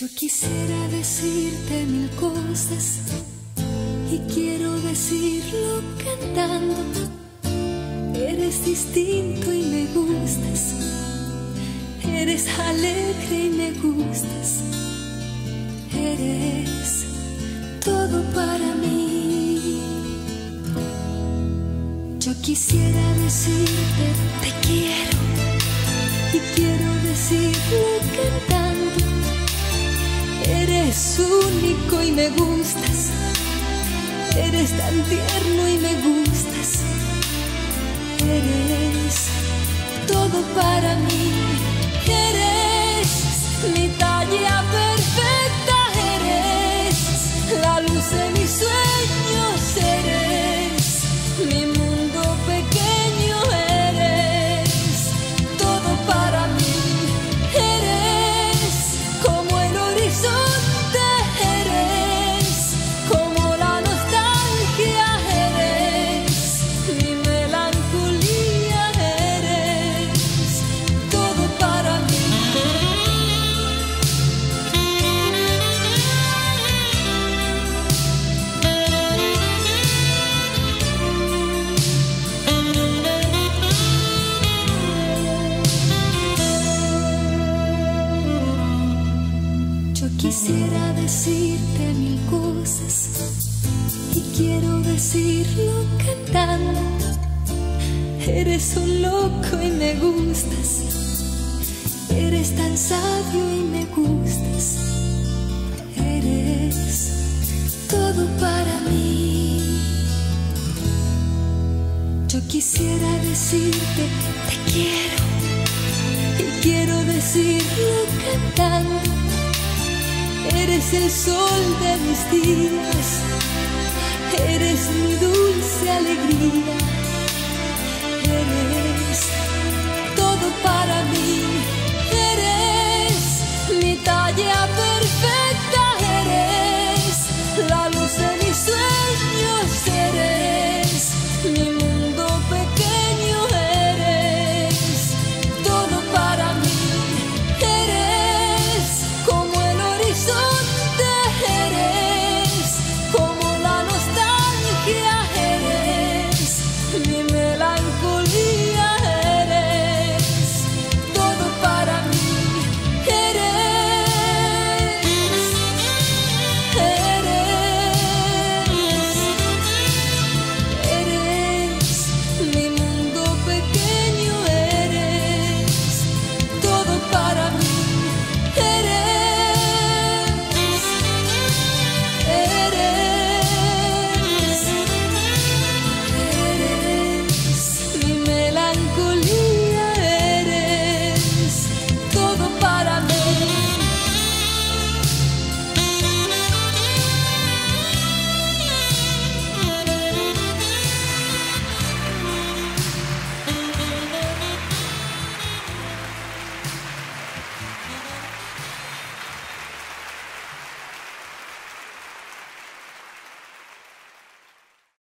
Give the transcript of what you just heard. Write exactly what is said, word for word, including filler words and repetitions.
Yo quisiera decirte mil cosas y quiero decirlo cantando. Eres distinto y me gustas, eres alegre y me gustas, eres todo para mí. Yo quisiera decirte te quiero y quiero decirlo cantando. Eres único y me gustas, eres tan tierno y me gustas, eres todo para mí. Eres mi talla perfecta, eres la luz de mis sueños, eres mi mundo pequeño, eres todo para mí. Eres como el horizonte, eres como la nostalgia, eres mi melancolía, eres todo para mí. Yo quisiera decirte mil cosas y quiero decirlo cantando. Eres un loco y me gustas, eres tan sabio y me gustas, eres todo para mí. Yo quisiera decirte te quiero y quiero decirlo cantando. Eres el sol de mis días, eres mi dulce alegría,